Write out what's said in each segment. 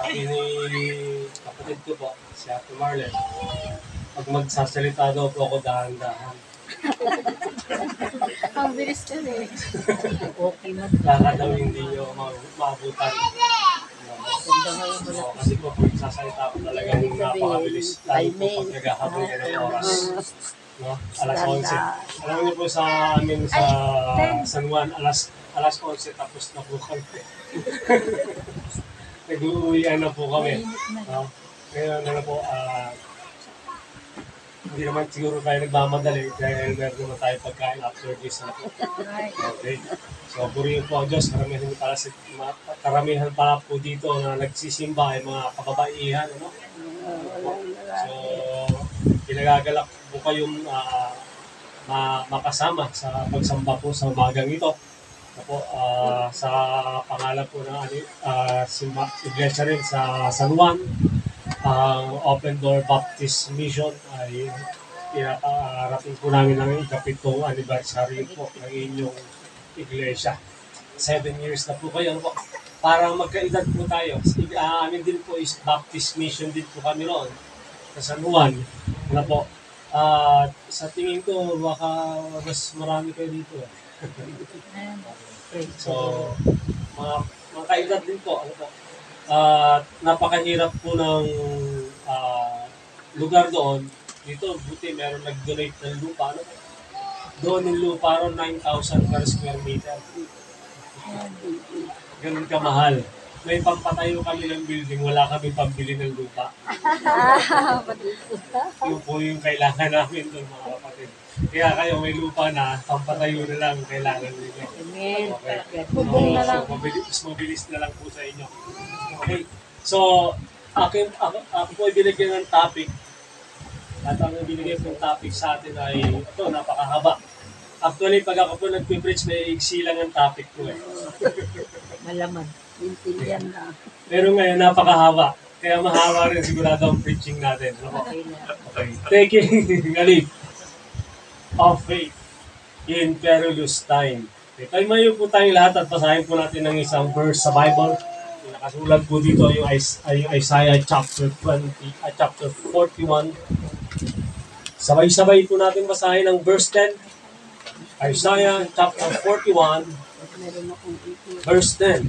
sabi ni kapatid ko po, si Ate Marlene, pag magsasalita daw po ako dahan-dahan. Ang bilis ka eh. Okay na. Baka daw hindi nyo maabutan. So, kasi po, kung sasalita ko talagang napakabilis, lalo po pag naghahabol ka ng oras. No? Alas 11. Alam niyo po sa amin sa San Juan, alas 11 tapos na po kami. Nag-uuwian na po kami. No? Ngayon, ano po, hindi naman siguro tayo nagmamadali dahil meron naman tayo pagkain after this na po. Okay. So, purihin po ang Diyos. Karamihan pala po dito na nagsisimba ay mga kababaihan. Ano? So, pinagagalak po kayong makasama sa pagsamba po sa umagang ito. Ako, sa pangalan po ng iglesia rin sa San Juan, ang Open Door Baptist Mission ay pinakarating po namin ng ikapitong anniversary po ng inyong iglesia. 7 years na po kayo. Ano po? Parang magkaedad po tayo. Amin din po is Baptist Mission din po kami noon sa San Juan. Ano po? Sa tingin ko, baka mas marami kayo dito. So, mga kaedad din po. Ano po? Napakahirap po ng lugar doon. Dito, buti meron nag-donate ng lupa. Ano? Doon yung lupa ron 9,000 per square meter. Ganun kamahal. May pampatayo kami ng building, wala kami pambili ng lupa. Yun po yung kailangan namin doon, mga kapatid. Kaya kayo may lupa na, pampatayo na lang kailangan ninyo. Okay. So, mabilis na lang po sa inyo. Okay. So, ako po ibinigyan ng topic. At ang ibinigay kong topic sa atin ay, ito, napakahaba. Actually, pag ako po nag-preach, may iksi lang ang topic ko eh. Malaman. Intindihan na. Pero ngayon, napakahaba. Kaya mahaba rin sigurado ang preaching natin. Okay na. Okay. Taking a leap of faith in perilous time. Okay. Tayo mayo po tayong lahat at basahin po natin ng isang verse sa Bible. Nakasulat po dito yung Isaiah chapter 41. Sabay-sabay po natin basahin ang verse 10. Isaiah chapter 41, verse 10.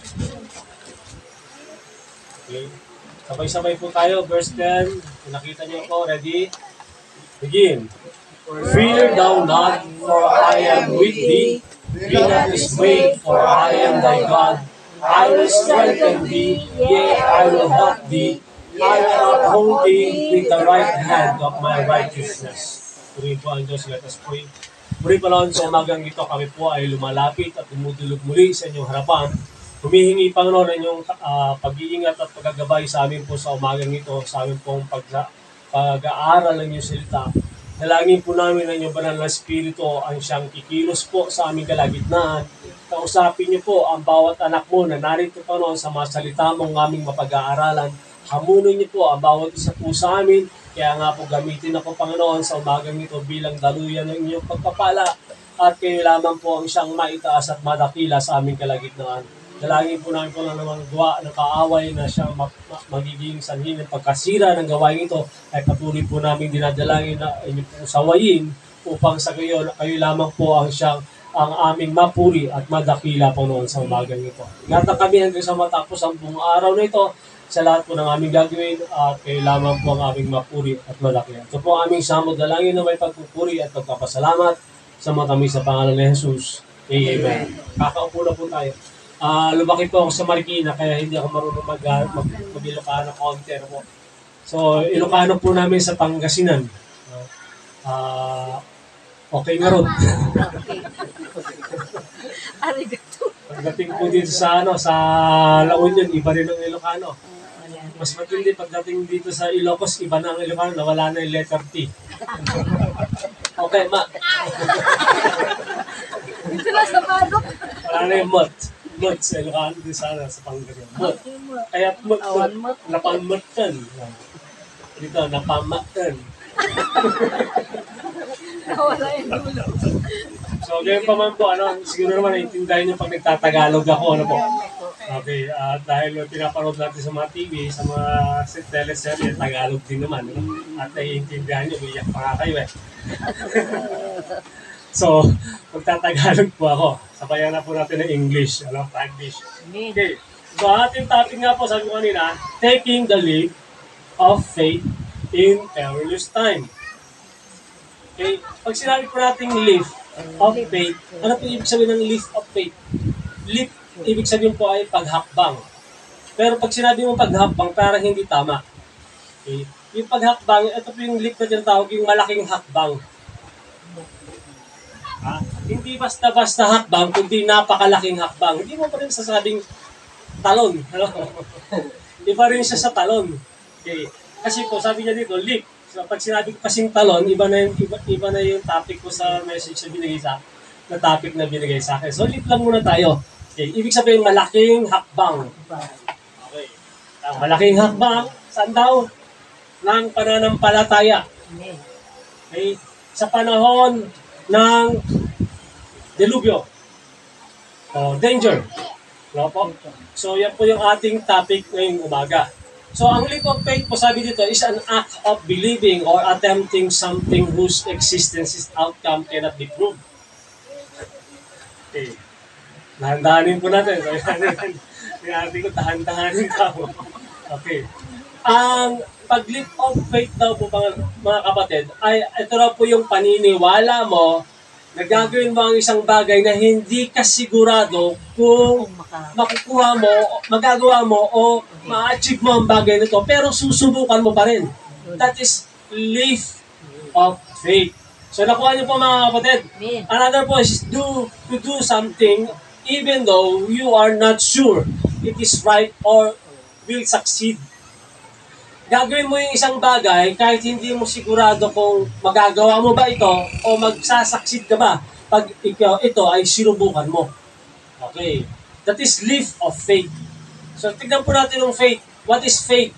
Okay. Sabay-sabay po tayo, verse 10. Kung nakita niyo po, ready? Begin. Fear thou not, for I am with thee. Be not dismayed, for I am thy God. I will strengthen thee, yea, I will help thee. I will uphold thee with the right hand of my righteousness. Purihin po ang Diyos, let us pray. Muli pa lang sa umagang ito, kami po ay lumalapit at dumudulog muli sa inyong harapan. Humihingi, Panginoon, ang inyong pag-iingat at paggagabay sa amin po sa umagang ito, sa amin pong pag-aaral ng inyong salita. Dalangin po namin ang inyong banal na Espiritu ang siyang kikilos po sa aming kalagitnaan. Kausapin niyo po ang bawat anak mo na narito, Panginoon, sa mga salita mong aming mapag-aaralan. Hamunin niyo po ang bawat isa po sa amin. Kaya nga po gamitin ako, Panginoon, sa umagang ito bilang daluyan ng inyong pagpapala. At kayo lamang po ang siyang maitaas at madakila sa aming kalagitnaan. Dalangin po namin po lang naman gawa ng kaaway na siyang magiging sanhi ng pagkasira ng gawain ito ay patuloy po namin dinadalangin na inyo po sawayin upang sa kayo lamang po ang siyang ang aming mapuri at madakila po noon sa umagang ito. Ingatan kami hanggang sa matapos ang buong araw na ito sa lahat po ng aming gagawin at kayo lamang po ang aming mapuri at madakila. Ito po ang aming samod dalangin na may pagpupuri at pagpapasalamat sa matami sa pangalan ni Jesus. Amen. Kakaupo na po tayo. Lumaki po ako sa Marikina kaya hindi ako marunong mag-Ilocano konti po. So, Ilocano po namin sa Pangasinan. Okay nga ron. Arigato. Pagdating po dito sa La Union, iba rin ang Ilocano. Mas matindi pagdating dito sa Ilocos, iba na ang Ilocano, nawala na yung letter T. Okay, ma. Dito na sa padok. Wala na yung mot. Mot sa Ilocano din sana sa Pangasinan. Mot. Kaya mot. Napamatan. Dito, napamatan. Nawala yung dulo. So, ganyan pa man po, siguro naman naiintindihan niyo pag nagtatagalog ako, po. Okay, dahil pinapanood natin sa mga TV, sa mga teleserye, Tagalog din naman. No? At naiintindihan nyo, iyak pa nga kayo eh. So, magtatagalog po ako. Sabayan na po natin ng English, Taglish. Amen. Okay, so ating topic nga po, sabi ko kanina, taking the leap of faith in perilous time. Okay, pag sinabi po natin leap of faith, ano po ibig sabihin ng leap of faith? Leap, ibig sabihin po ay paghakbang. Pero pag sinabi mo paghakbang, parang hindi tama. Okay? Yung paghakbang, ito po yung leap na tinatawag, yung malaking hakbang. Hindi basta-basta hakbang, kundi napakalaking hakbang. Hindi mo pa rin sasabing talon. Iba rin siya sa talon. Okay. Kasi po, sabi niya dito, leap. So, pag sinabi ko kasing talon, iba na yung topic ko sa message na binigay na topic na binigay sa akin. So, leap lang muna tayo. Okay. Ibig sabihin, malaking hakbang. Okay. Ang malaking hakbang, saan daw? Ng pananampalataya. Amen. Okay. Sa panahon ng delubyo. Danger. No po? So, yan po yung ating topic ngayong umaga. So, ang leap of faith po sabi dito is an act of believing or attempting something whose existence's outcome cannot be proved. Okay. Dahan-dahanin po natin. So, sinabi ko, dahan-dahanin ka po. Okay. Ang pag-leap of faith daw po mga kapatid, ay ito na po yung paniniwala mo na gagawin mo ang isang bagay na hindi ka sigurado kung makukuha mo, magagawa mo o ma-achieve mo ang bagay nito, pero susubukan mo pa rin. That is leap of faith. So nakuha niyo po mga kapatid. Another po is to do something even though you are not sure it is right or will succeed. Gagawin mo yung isang bagay kahit hindi mo sigurado kung magagawa mo ba ito o magsasucceed ka ba pag ito ay sinubukan mo. Okay. That is leap of faith. So, tignan po natin yung faith. What is faith?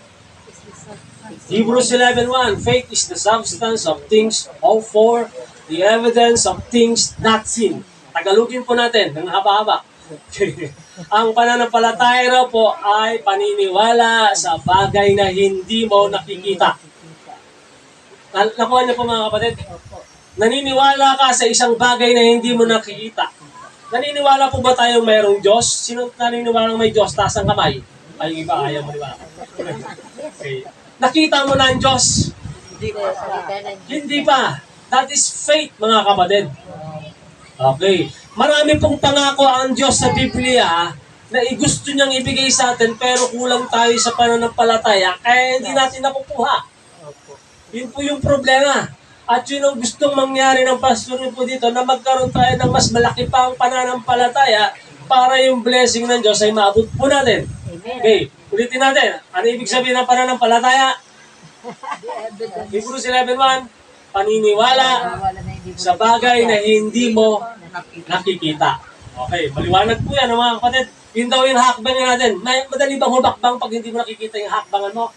Hebrews 11:1. Faith is the substance of things hoped for, the evidence of things not seen. Tagalogin po natin ng haba-haba. Ang pananampalataya raw po ay paniniwala sa bagay na hindi mo nakikita. Nakuha niyo po mga kapatid? Naniniwala ka sa isang bagay na hindi mo nakikita. Naniniwala po ba tayong mayroong Diyos? Sino naniniwala may Diyos? Taas ang kamay. Ay, iba, ayaw mo, di ba? Okay. Nakita mo na ang Diyos? Hindi pa. That is faith, mga kapatid. Okay. Marami pong pangako ang Diyos sa Biblia na gusto niyang ibigay sa atin pero kulang tayo sa pananampalataya kaya hindi natin nakukuha. Yun po yung problema. At yun ang gustong mangyari ng pastor po dito na magkaroon tayo ng mas malaki pang pananampalataya para yung blessing ng Diyos ay maabot po natin. Okay, ulitin natin. Ano ibig sabihin ng pananampalataya? Hebrews 11:1, paniniwala sa bagay na hindi mo nakikita. Okay, maliwanag po yan mga kapatid. Yun daw yung hakbangan natin. Madali bang humakbang pag hindi mo nakikita yung hakbangan mo?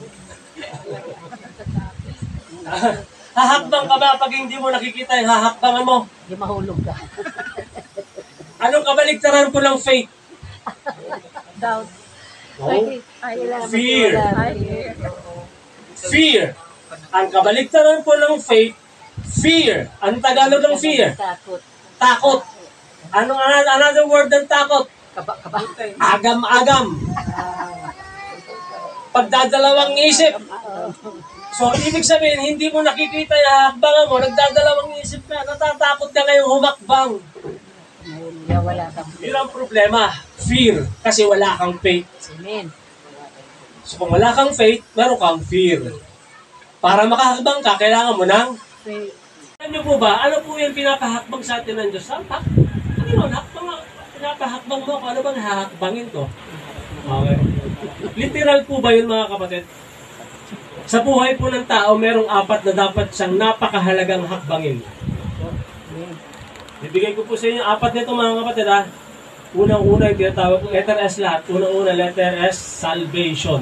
Hahakbang ka ba pag hindi mo nakikita yung hahakbangan mo? Hindi mahulog ka. Anong kabaligtaran po ng faith? Doubt. No? Fear. Fear. Ang kabaligtaran po ng faith, fear. Ang Tagalog ng fear? Takot. Takot. Another word ng takot? Agam-agam. Pagdadalawang isip. So, ibig sabihin, hindi mo nakikita yung hakbangan mo, nagdadalawang isip ka, natatakot ka ngayong humakbang. Wala kang Yun ang problema. Fear. Kasi wala kang faith. Amen. So, kung wala kang faith, meron kang fear. Para makahakbang ka, kailangan mo ng Faith. Alam niyo po ba, ano po yung pinapahakbang sa atin ng Diyos? Ano yun? Pinapahakbang mo, ano bang hahakbangin ko? Okay. Literal po ba yun mga kapatid? Sa buhay po ng tao, merong 4 na dapat siyang napakahalagang hakbangin. Bibigay ko po sa inyo 4 nito mga kapatid ha. Unang-una yung tinatawag ko, letter S lahat. Unang-una, letter S, salvation.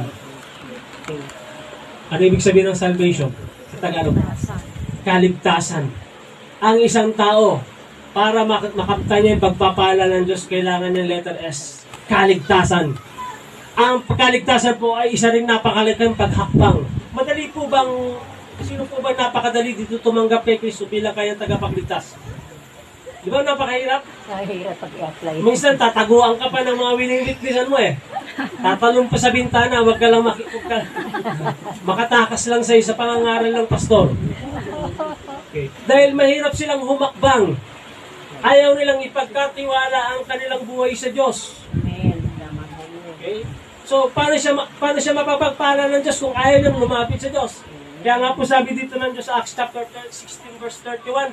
Ano ibig sabihin ng salvation? Sa Tagalog? Kaligtasan. Ang isang tao, para makamta niya yung pagpapala ng Diyos, kailangan ng letter S. kaligtasan. Ang kaligtasan po ay isa ring napakalaking paghakbang. Madali po bang, sino po ba napakadali dito tumanggap kay Kristo bilang kanyang tagapagligtas? Di ba napakahirap? Nahihirap pag-i-apply. Minsan tataguan ka pa ng mga winning mo eh. Tatalon pa sa bintana, wag ka lang makatakas lang sa isa pangangaral ng pastor. Okay. Dahil mahirap silang humakbang. Ayaw nilang ipagkatiwala ang kanilang buhay sa Diyos. Amen. Okay? So, paano siya mapapagpala ng Diyos kung ayaw niyang lumapit sa Diyos? Kaya nga po sabi dito ng Diyos sa Acts chapter 16 verse 31.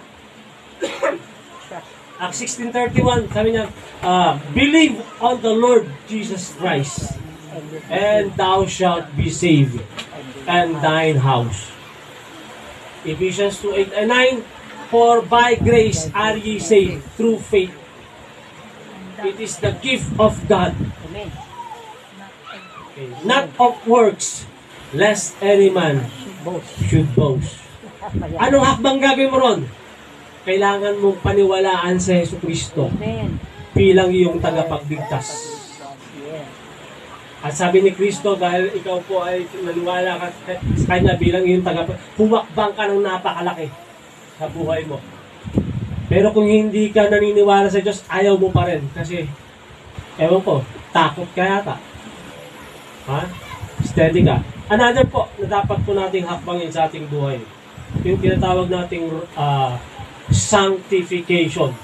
Acts 16:31, sabi niya, believe on the Lord Jesus Christ, and thou shalt be saved, and thine house. Ephesians 2:8 and 9, for by grace are ye saved through faith. It is the gift of God, Amen. okay, not of works, lest any man Boss. should boast. Anong hakbang gagawin mo ron? Kailangan mong paniwalaan sa Yesu Kristo Amen. bilang iyong tagapagligtas. Yes. At sabi ni Kristo, dahil ikaw po ay naniwala ka sa Kanya bilang iyong tagapagligtas, humakbang ka ng napakalaki sa buhay mo. Pero kung hindi ka naniniwala sa Diyos, ayaw mo pa rin. Kasi, ewan ko, takot ka yata. Ha? Steady ka. Another po na dapat po nating hakbangin sa ating buhay. Yung tinatawag nating sanctification.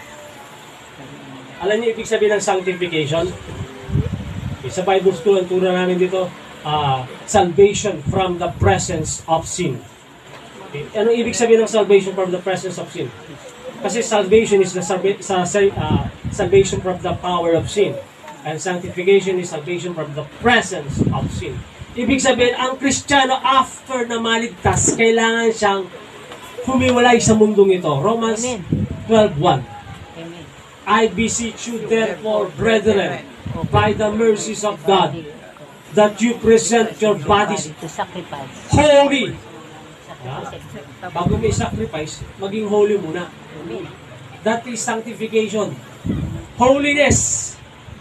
Alam niyo ibig sabihin ng sanctification? Okay, sa Bible School, ang turo namin dito, salvation from the presence of sin. Okay. Anong ibig sabihin ng salvation from the presence of sin? Kasi salvation is the salvation from the power of sin. And sanctification is salvation from the presence of sin. Ibig sabihin, ang Kristiyano after na maligtas, kailangan siyang humiwalay sa mundong ito. Romans Amen. 12:1. Amen. I beseech you therefore, brethren, by the mercies of God, that you present your bodies To sacrifice. holy. Sacrifice. Bago may sacrifice, maging holy muna. Amen. That is sanctification. Holiness.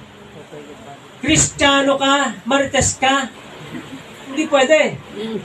Kristiyano ka, marites ka, hindi pwede.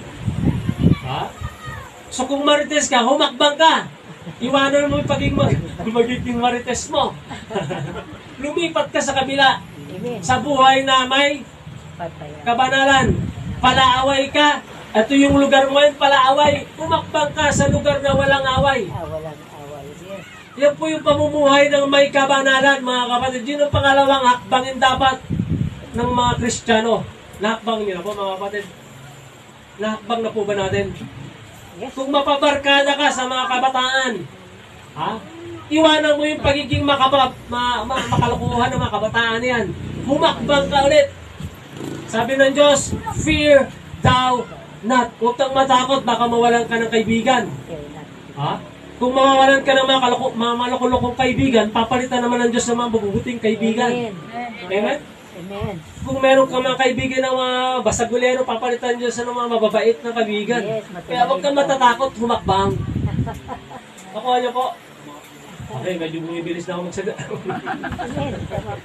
Ha? So kung marites ka, humakbang ka. Iwanan mo yung magiging marites mo. Lumipat ka sa kabila. Amen. Sa buhay na may Patayan. kabanalan. Palaaway ka. Ito yung lugar mo yun, palaaway. Humakbang ka sa lugar na walang away. Walang away. Yes. Yan po yung pamumuhay ng may kabanalan, mga kapatid. Yun ang pangalawang hakbangin dapat ng mga Kristiyano. Nahakbang nyo na po, mga kapatid. Nahakbang na po ba natin? Yes. Kung mapabarkada ka sa mga kabataan, ha? Iwanan mo yung pagiging makalukuhan ng mga kabataan yan. Humakbang ka ulit. Sabi ng Diyos, fear thou not. Huwag kang matakot, baka mawalan ka ng kaibigan. Ha? Kung mawawalan ka ng mga malukulukong kaibigan, papalitan naman ng Diyos ng mga mabubuting kaibigan. Amen. Amen? Amen. Kung meron ka mga kaibigan ng mga basagulero, papalitan Diyos ng mga mababait na kaibigan. Yes, Kaya huwag kang matatakot, humakbang. Nakuha niyo po? Okay, medyo bumibilis na ako magsaga. Amen.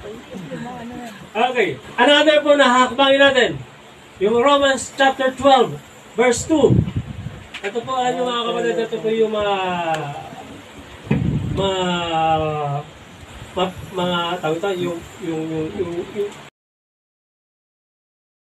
Okay, another po na hakbangin natin. Yung Romans chapter 12, verse 2. Ito po, ano mga kapatid, ito po yung mga tawag ito, yung